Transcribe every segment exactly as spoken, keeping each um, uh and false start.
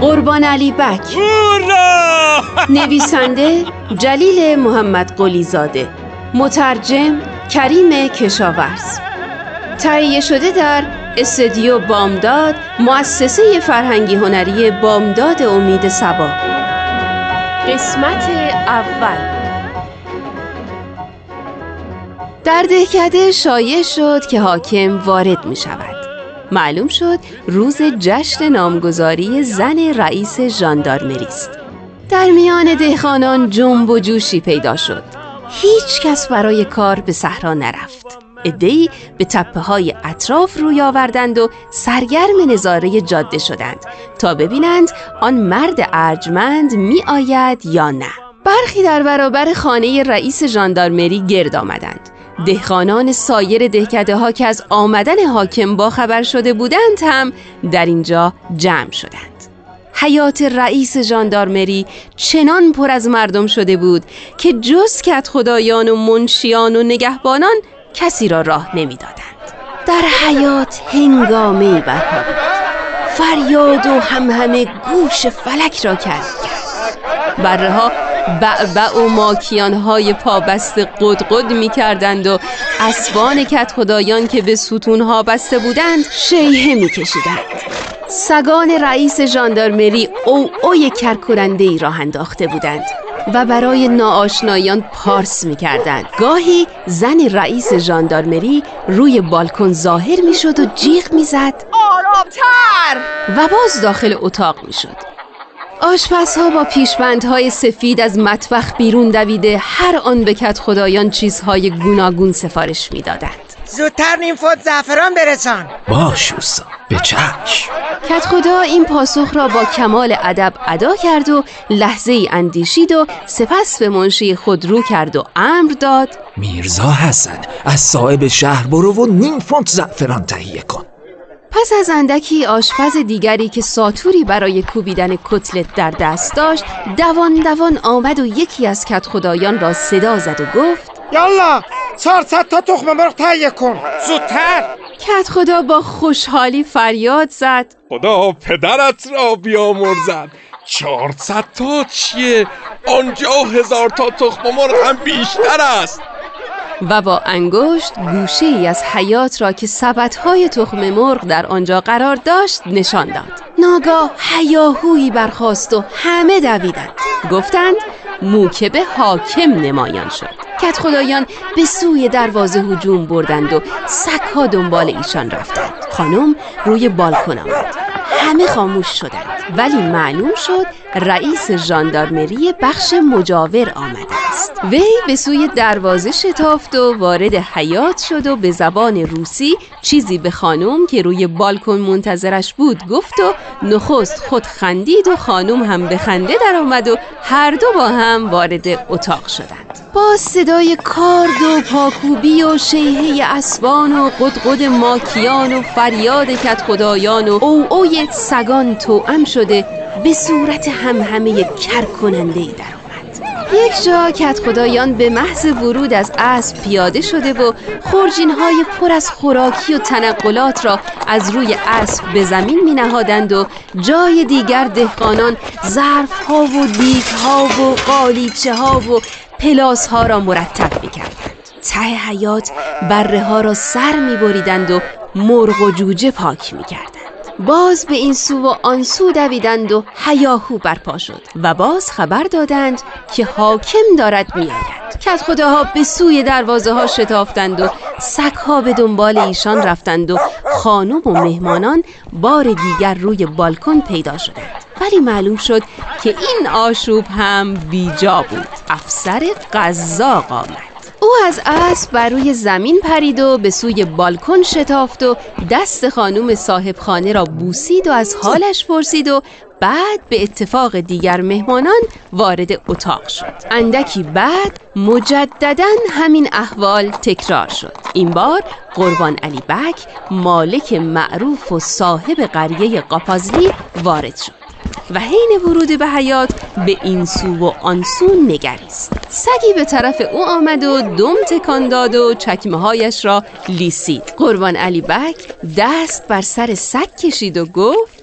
قربان علی بک. نویسنده جلیل محمد قلی زاده، مترجم کریم کشاورز. تهیه شده در استودیو بامداد، مؤسسه فرهنگی هنری بامداد امید صبا. قسمت اول. در دهکده شایع شد که حاکم وارد می شود. معلوم شد روز جشن نامگذاری زن رئیس ژاندارمری است. در میان دهقانان جنب و جوشی پیدا شد. هیچ کس برای کار به صحرا نرفت. عده‌ای به تپه‌های اطراف روی آوردند و سرگرم نظاره جاده شدند تا ببینند آن مرد ارجمند می آید یا نه. برخی در برابر خانه رئیس ژاندارمری گرد آمدند. دهقانان سایر دهکده ها که از آمدن حاکم با خبر شده بودند هم در اینجا جمع شدند. حیات رئیس ژاندارمری چنان پر از مردم شده بود که جز کدخدایان و منشیان و نگهبانان کسی را راه نمیدادند. در حیات هنگامه‌ای برپا بود. فریاد و همهمه گوش فلک را کرد. بره‌ها بعبع و ماکیان‌های پابسته قدقد می‌کردند و اسبان کدخدایان که به ستون‌ها بسته بودند شیهه می‌کشیدند. سگان رئیس ژاندارمری او اوی کرکننده‌ای راه انداخته بودند و برای ناآشنایان پارس می‌کردند. گاهی زن رئیس ژاندارمری روی بالکن ظاهر می‌شد و جیغ می‌زد آرام‌تر و باز داخل اتاق می‌شد. آشپزها با پیشبندهای سفید از مطبخ بیرون دویده هر آن به کدخدایان چیزهای گوناگون سفارش می‌دادند. زودتر نیم فوت زعفران برسان. باش اوستا، به چشم. کدخدا این پاسخ را با کمال ادب ادا کرد و لحظه‌ای اندیشید و سپس به منشی خود رو کرد و امر داد میرزا حسن، از صاحب شهر برو و نیم فوت زعفران تهیه کن. پس از اندکی آشپز دیگری که ساتوری برای کوبیدن کتلت در دست داشت دوان دوان آمد و یکی از کدخدایان را صدا زد و گفت یالا چهارصد تا تخم مرغ تهیه کن، زودتر. کدخدا با خوشحالی فریاد زد خدا پدرت را بیامرزد. چهارصد تا چیه؟ آنجا هزار تا تخم مرغ هم بیشتر است. و با انگشت گوشه ای از حیات را که سبدهای تخم مرغ در آنجا قرار داشت نشان داد. ناگاه هیاهویی برخاست و همه دویدند. گفتند موکب حاکم نمایان شد. کدخدایان به سوی دروازه هجوم بردند و سگ‌ها دنبال ایشان رفتند. خانم روی بالکن آمد. همه خاموش شدند، ولی معلوم شد رئیس ژاندارمری بخش مجاور آمده است. وی به سوی دروازه شتافت و وارد حیات شد و به زبان روسی چیزی به خانم که روی بالکن منتظرش بود گفت و نخست خود خندید و خانم هم به خنده در آمد و هر دو با هم وارد اتاق شدند. با صدای کارد و پاکوبی و شیهه اسبان و قدقد ماکیان و فریاد کدخدایان و او اوی سگان توأم شده به صورت همهمه کرکننده‌ای در آمد. یک جا کدخدایان به محض ورود از اسب پیاده شده و خورجین‌های پر از خوراکی و تنقلات را از روی اسب به زمین می نهادند و جای دیگر دهقانان ظرف‌ها و دیگ‌ها و قالیچه‌ها و پلاس‌ها را مرتب می‌کردند. ته حیات بره‌ها را سر می‌بریدند و مرغ و جوجه پاک می‌کردند. باز به این سو و آن سو دویدند و هیاهو برپا شد و باز خبر دادند که حاکم دارد می‌آید. کدخداها به سوی دروازه ها شتافتند و سگ‌ها به دنبال ایشان رفتند و خانم و مهمانان بار دیگر روی بالکن پیدا شدند. ولی معلوم شد که این آشوب هم بیجا بود. افسر قزاق آمد. او از اسب بر روی زمین پرید و به سوی بالکن شتافت و دست خانم صاحب خانه را بوسید و از حالش پرسید و بعد به اتفاق دیگر مهمانان وارد اتاق شد. اندکی بعد مجدداً همین احوال تکرار شد. این بار قربان علی بک، مالک معروف و صاحب قریه قاپازلی وارد شد و حین ورود به حیات به این سو و آن سو نگریست. سگی به طرف او آمد و دم تکان داد و چکمه هایش را لیسید. قربان علی بک دست بر سر سگ کشید و گفت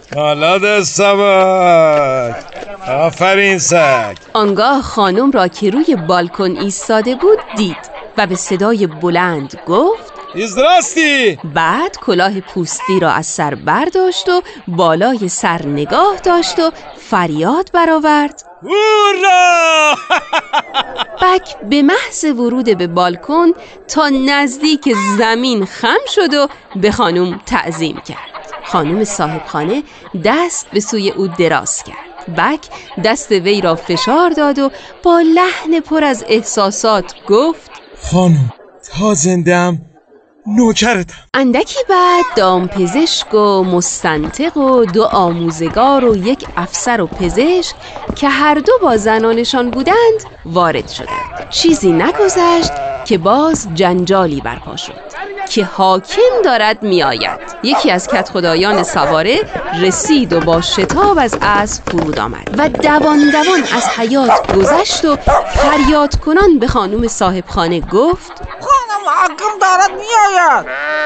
حالا سمک. آفرین سگ. آنگاه خانم را که روی بالکن ایستاده بود دید و به صدای بلند گفت ایزراستی. بعد کلاه پوستی را از سر برداشت و بالای سر نگاه داشت و فریاد برآورد هورا! بک به محض ورود به بالکن تا نزدیک زمین خم شد و به خانم تعظیم کرد. خانم صاحبخانه دست به سوی او دراز کرد. بک دست وی را فشار داد و با لحن پر از احساسات گفت خانم تا زنده‌ام نوکرتم. اندکی بعد دامپزشک و مستنطق و دو آموزگار و یک افسر و پزشک که هر دو با زنانشان بودند وارد شدند. چیزی نگذشت که باز جنجالی برپا شد که حاکم دارد می آید. یکی از کدخدایان سواره رسید و با شتاب از اسب فرود آمد و دوان دوان از حیاط گذشت و فریاد کنان به خانم صاحبخانه گفت خانم حاکم دارد می آید.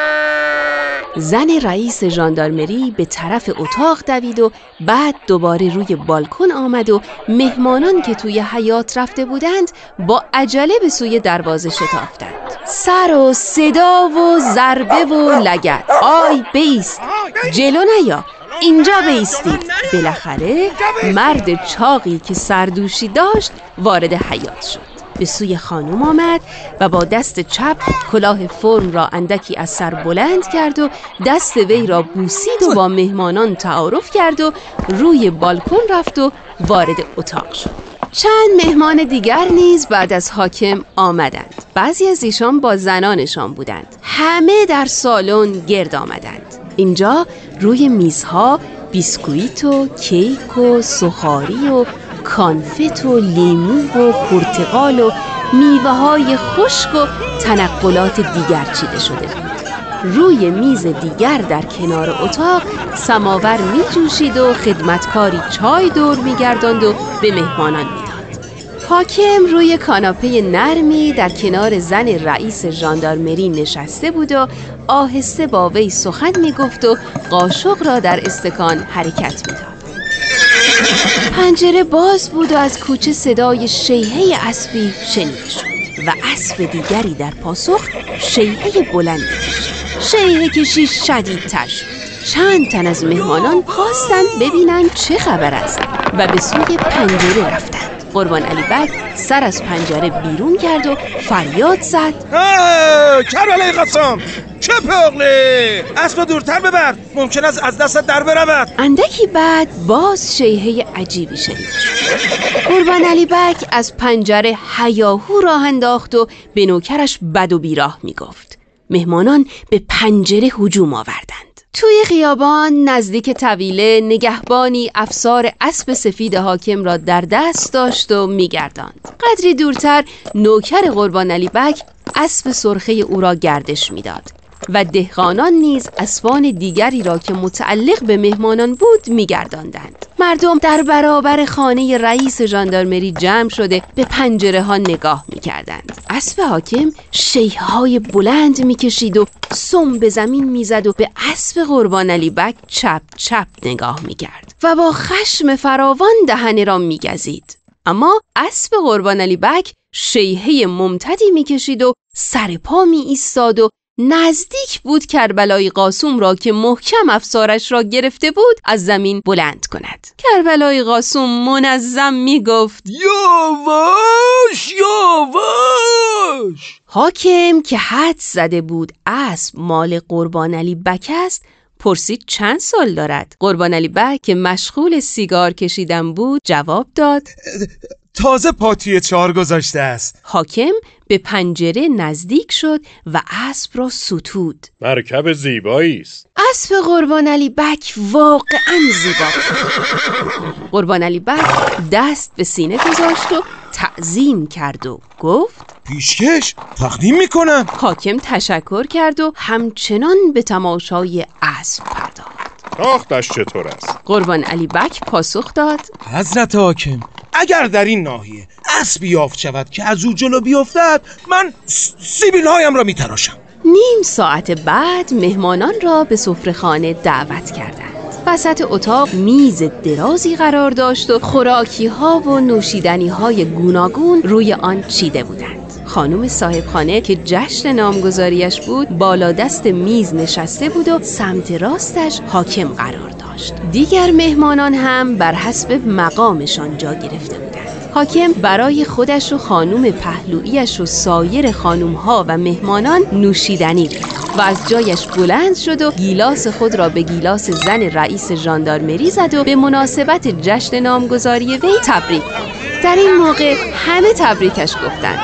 زن رئیس ژاندارمری به طرف اتاق دوید و بعد دوباره روی بالکن آمد و مهمانان که توی حیاط رفته بودند با عجله به سوی دروازه شتافتند. سر و صدا و ضربه و لگد. آی بیست، جلو نیا، اینجا بیستید. بالاخره مرد چاقی که سردوشی داشت وارد حیاط شد. به سوی خانم آمد و با دست چپ کلاه فرم را اندکی از سر بلند کرد و دست وی را بوسید و با مهمانان تعارف کرد و روی بالکن رفت و وارد اتاق شد. چند مهمان دیگر نیز بعد از حاکم آمدند. بعضی از ایشان با زنانشان بودند. همه در سالن گرد آمدند. اینجا روی میزها بیسکویت و کیک و سحاری و کانفت و لیمو و پرتقال و میوه های خشک و تنقلات دیگر چیده شده بود. روی میز دیگر در کنار اتاق سماور می جوشید و خدمتکاری چای دور می گرداند و به مهمانان می داد. حاکم روی کاناپه نرمی در کنار زن رئیس ژاندارمری نشسته بود و آهسته با وی سخن می گفت و قاشق را در استکان حرکت می داد. پنجره باز بود و از کوچه صدای شیهه اسبی شنیده شد و اسب دیگری در پاسخ شیهه بلندی کشید. شیهه کشی شدیدتر شد. چند تن از مهمانان خواستند ببینند چه خبر است و به سوی پنجره رفتند. قربان علی بک سر از پنجره بیرون کرد و فریاد زد کربلای قاسم چه پاغلی، اسب دورتر ببر، ممکن است از دست در برود. اندکی بعد باز شیهه عجیبی شنیده شد. قربان علی بک از پنجره هیاهو راه انداخت و به نوکرش بد و بیراه می گفت. مهمانان به پنجره هجوم آوردند. توی خیابان نزدیک طویله نگهبانی افسار اسب سفید حاکم را در دست داشت و می‌گرداند. قدری دورتر نوکر قربان علی بک اسب سرخه او را گردش می‌داد و دهقانان نیز اسبان دیگری را که متعلق به مهمانان بود می‌گرداندند. مردم در برابر خانه رئیس ژاندارمری جمع شده به پنجره ها نگاه می‌کردند. اسب حاکم شیه‌های بلند می‌کشید و سم به زمین میزد و به اسب قربان علی بک چپ چپ نگاه میکرد و با خشم فراوان دهنه را میگزید. اما اسب قربان علی بک شیهه ممتدی میکشید و سر پا می ایستاد و نزدیک بود کربلای قاسم را که محکم افسارش را گرفته بود از زمین بلند کند. کربلای قاسم منظم میگفت یاواش یاواش. حاکم که حد زده بود اسب مال قربان علی بک است پرسید چند سال دارد. قربان علی بک که مشغول سیگار کشیدن بود جواب داد تازه پاتوی چهار گذاشته است. حاکم به پنجره نزدیک شد و اسب را ستود. مرکب زیبایی است. اسب قربان علی بک واقعا زیبا بود. قربان علی بک دست به سینه گذاشت و تعظیم کرد و گفت پیشکش تقدیم میکنم. حاکم تشکر کرد و همچنان به تماشای اسب پرداخت. تاختش چطور است؟ قربان علی بک پاسخ داد حضرت حاکم اگر در این ناحیه اسبی یافت شود که از او جلو بیفتد من سیبیل هایم را میتراشم. نیم ساعت بعد مهمانان را به سفره‌خانه دعوت کردند. وسط اتاق میز درازی قرار داشت و خوراکی ها و نوشیدنی های گوناگون روی آن چیده بودند. خانم صاحبخانه که جشن نامگذاریش بود بالا دست میز نشسته بود و سمت راستش حاکم قرار داشت. دیگر مهمانان هم بر حسب مقامشان جا گرفته بودند. حاکم برای خودش و خانم پهلویش و سایر خانومها و مهمانان نوشیدنی ریخت و از جایش بلند شد و گیلاس خود را به گیلاس زن رئیس ژاندارمری زد و به مناسبت جشن نامگذاری وی تبریک گفت. در این موقع همه تبریکش گفتند.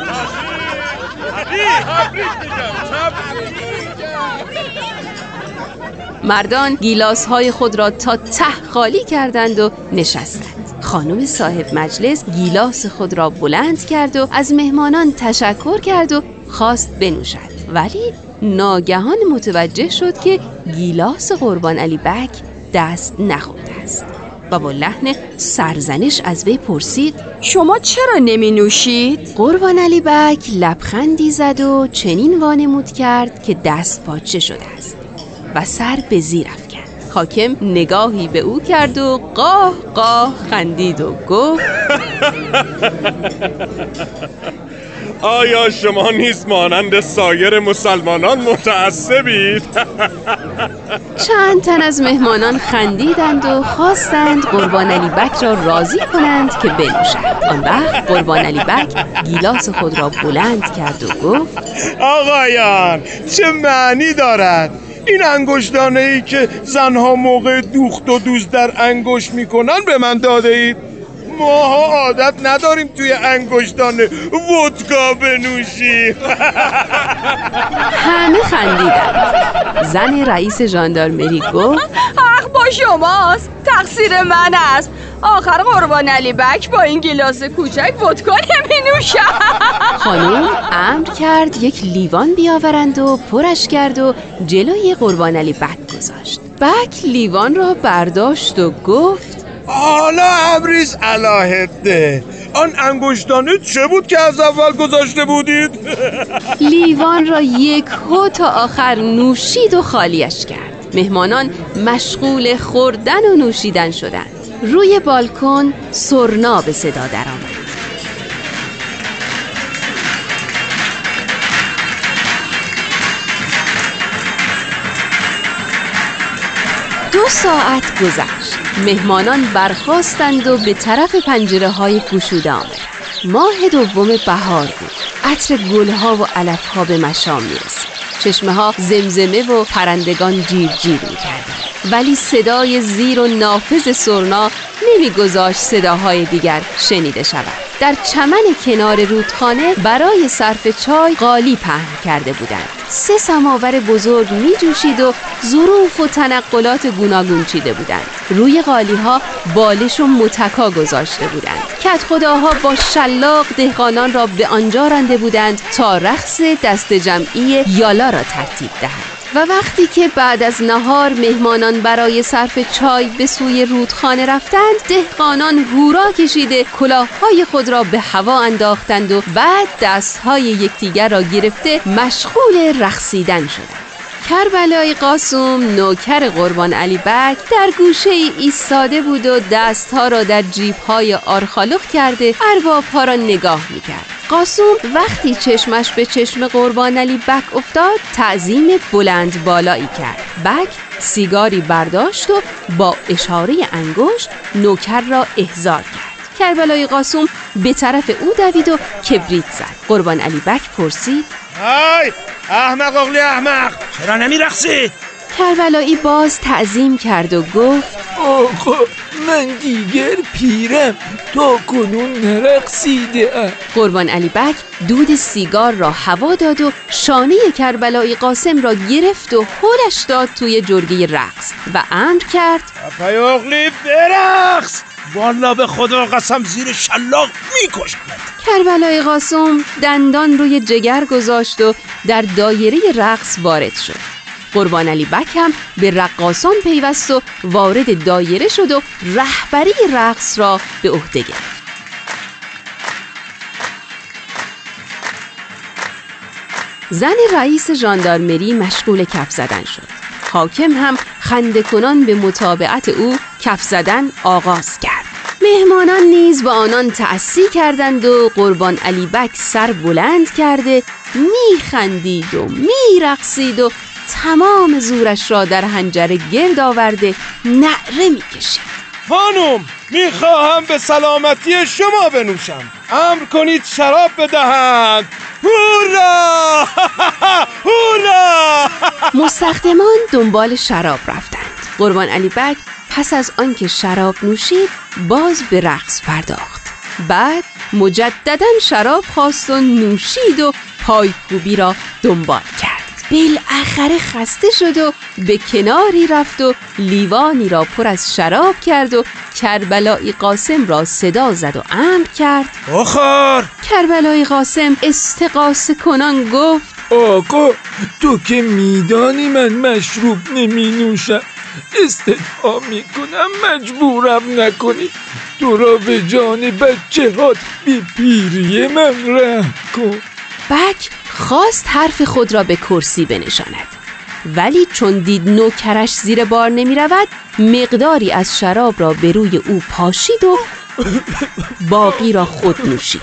مردان گیلاس های خود را تا ته خالی کردند و نشستند. خانم صاحب مجلس گیلاس خود را بلند کرد و از مهمانان تشکر کرد و خواست بنوشد، ولی ناگهان متوجه شد که گیلاس قربان علی بک دست نخورده است و با لحن سرزنش از وی پرسید: شما چرا نمی نوشید؟ قربان علی بک لبخندی زد و چنین وانمود کرد که دست پاچه شده است و سر به زیر افکند. حاکم نگاهی به او کرد و قاه قاه خندید و گفت: آیا شما نیز مانند سایر مسلمانان متعصبید؟ چند تن از مهمانان خندیدند و خواستند قربان علی بک را راضی کنند که بنوشد. آن وقت قربان علی بک گیلاس خود را بلند کرد و گفت: آقایان، چه معنی دارد این انگشتانه‌ای که زنها موقع دوخت و دوز در انگشت میکنن به من داده اید؟ ماها عادت نداریم توی انگشتانه ودکا بنوشیم. همه خندیدند. زن رئیس ژاندارمری گفت: حق با شماست، تقصیر من است. آخر قربان علی بک با این گیلاس کوچک ودکا نمی نوشد. خانم امر کرد یک لیوان بیاورند و پرش کرد و جلوی قربان علی بک گذاشت. بک لیوان را برداشت و گفت: حالا ابریز علاهده، آن انگشتانه چه بود که از اول گذاشته بودید؟ لیوان را یک هو تا آخر نوشید و خالیش کرد. مهمانان مشغول خوردن و نوشیدن شدند. روی بالکن سرنا به صدا درآمد. دو ساعت گذشت. مهمانان برخاستند و به طرف پنجره های گشوده آمدند. ماه دوم بهار بود. عطر گلها و علفها به مشام می‌رسید. چشمه ها زمزمه و پرندگان جیر جیر می‌کردند. ولی صدای زیر و نافذ سرنا نمی‌گذاشت صداهای دیگر شنیده شود. در چمن کنار رودخانه برای صرف چای قالی پهن کرده بودند. سه سماور بزرگ می جوشید و ظروف و تنقلات گوناگون چیده بودند. روی قالی ها بالش و متکا گذاشته بودند. کدخداها با شلاق دهقانان را به آنجا رانده بودند تا رقص دست جمعی یالا را ترتیب دهند. و وقتی که بعد از نهار مهمانان برای صرف چای به سوی رودخانه رفتند، دهقانان هورا کشیده کلاههای خود را به هوا انداختند و بعد دستهای یکدیگر را گرفته مشغول رقصیدن شدند. کربلایی قاسم نوکر قربان علی بک در گوشه ای ایستاده بود و دستها را در جیب‌های آرخالخ کرده ارباب‌ها را نگاه می‌کرد. قاسم وقتی چشمش به چشم قربان علی بک افتاد تعظیم بلند بالایی کرد. بک سیگاری برداشت و با اشاره انگشت نوکر را احضار کرد. کربلایی قاسم به طرف او دوید و کبریت زد. قربان علی بک پرسید: های احمق اغلی احمق، چرا نمی رقصی؟ کربلایی باز تعظیم کرد و گفت: آقا من دیگر پیرم، تا کنون نرقصیده‌ام. قربان علی بک دود سیگار را هوا داد و شانه کربلایی قاسم را گرفت و هلش داد توی جرگه رقص و امر کرد: پای اغلی برقص، والا به خدا قسم زیر شلاق میکشم. کربلایی قاسم دندان روی جگر گذاشت و در دایره رقص وارد شد. قربان علی بک هم به رقاصان پیوست و وارد دایره شد و رهبری رقص را به عهده گرفت. زن رئیس ژاندارمری مشغول کف زدن شد. حاکم هم خنده کنان به متابعت او کف زدن آغاز کرد. مهمانان نیز با آنان تأسی کردند و قربان علی بک سر بلند کرده میخندید و میرقصید و تمام زورش را در حنجره گرد آورده نعره میکشید. خانم میخواهم به سلامتی شما بنوشم، امر کنید شراب بدهند. هورا هورا. مستخدمان دنبال شراب رفتند. قربان علی بک پس از آنکه شراب نوشید باز به رقص پرداخت. بعد مجددا شراب خواست و نوشید و پایکوبی را دنبال کرد. بالاخره خسته شد و به کناری رفت و لیوانی را پر از شراب کرد و کربلایی قاسم را صدا زد و امر کرد بخور. کربلایی قاسم استغاثه کنان گفت آقا تو که میدانی من مشروب نمی نوشم، استدعا میکنم مجبورم نکنی، تو را به جان بچه هات بی پیری من رحم کن. بک خواست حرف خود را به کرسی بنشاند، ولی چون دید نوکرش زیر بار نمی رود مقداری از شراب را به روی او پاشید و باقی را خود نوشید.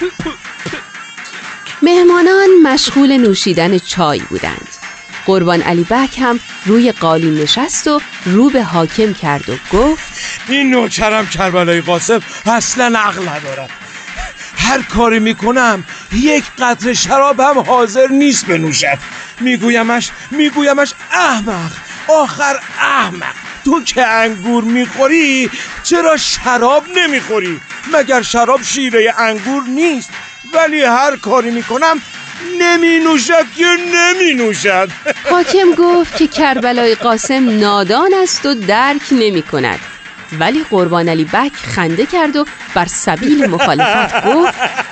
مهمانان مشغول نوشیدن چای بودند. قربان علی بک هم روی قالین نشست و رو به حاکم کرد و گفت این نوکرم کربلایی قاسم اصلا عقل ندارد، هر کاری میکنم یک قطره شراب هم حاضر نیست بنوشد. میگویمش میگویمش احمق، آخر احمق، تو که انگور میخوری چرا شراب نمیخوری؟ مگر شراب شیره انگور نیست؟ ولی هر کاری میکنم نمی نوشد که نمی نوشد. حاکم گفت که کربلای قاسم نادان است و درک نمی کند، ولی قربان علی بک خنده کرد و بر سبیل مخالفت گفت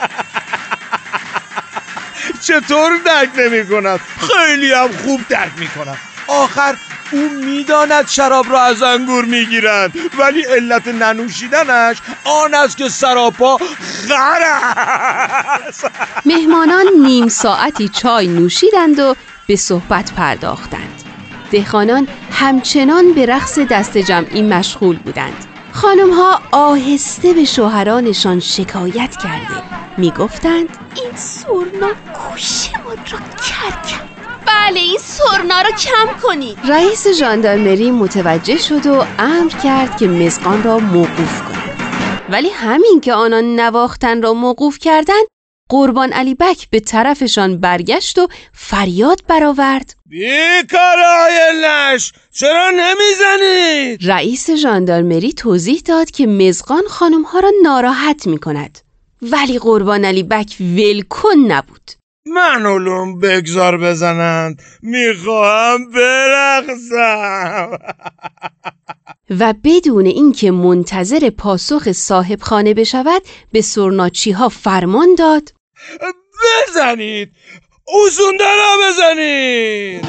چطور درک نمی کند؟ خیلی هم خوب درک می کند. آخر او میداند شراب را از انگور میگیرند، ولی علت ننوشیدنش آن است که سراپا خر است. مهمانان نیم ساعتی چای نوشیدند و به صحبت پرداختند. دهقانان همچنان به رقص دست جمعی مشغول بودند. خانم‌ها آهسته به شوهرانشان شکایت کرده میگفتند این سرنا گوشمان را کر کرد. بله این سرنا را کم کنی. رئیس ژاندارمری متوجه شد و امر کرد که مزقان را موقوف کنند، ولی همین که آنان نواختن را موقوف کردند قربان علی بک به طرفشان برگشت و فریاد برآورد بیکارای لش، چرا نمیزنید؟ رئیس ژاندارمری توضیح داد که مزقان خانمها را ناراحت می کند، ولی قربان علی بک ولکن نبود. من علوم بگذار بزنند، میخواهم برقصم. و بدون اینکه منتظر پاسخ صاحب خانه بشود به سرناچی ها فرمان داد بزنید، اوزونده را بزنید.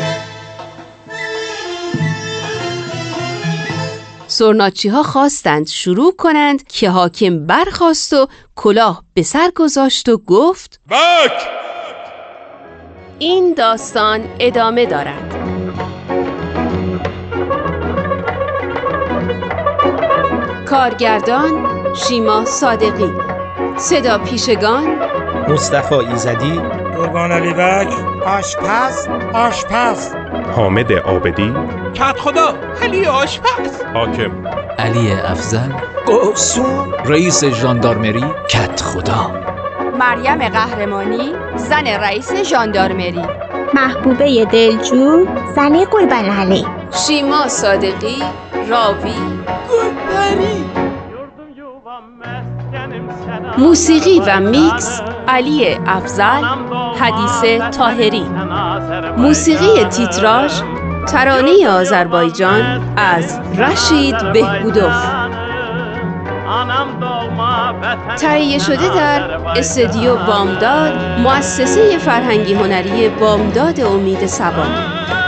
سرناچی ها خواستند شروع کنند که حاکم برخاست و کلاه به سر گذاشت و گفت بک! این داستان ادامه دارد. کارگردان شیما صادقی، صدا پیشگان مصطفی ایزدی، قربان علی بک آشپز آشپز، حامد عابدی کت خدا علی آشپز، حاکم علی افضل، قاسم رئیس ژاندارمری، کت خدا، مریم قهرمانی زن رئیس ژاندارمری، محبوبه دلجو زن قربان علی، شیما صادقی راوی، گلپری. موسیقی و میکس علی افضل، حدیث طاهری. موسیقی تیتراژ ترانه آذربایجان از رشید بهبودوف، تهیه شده در استودیو بامداد، مؤسسه فرهنگی هنری بامداد امید صبا.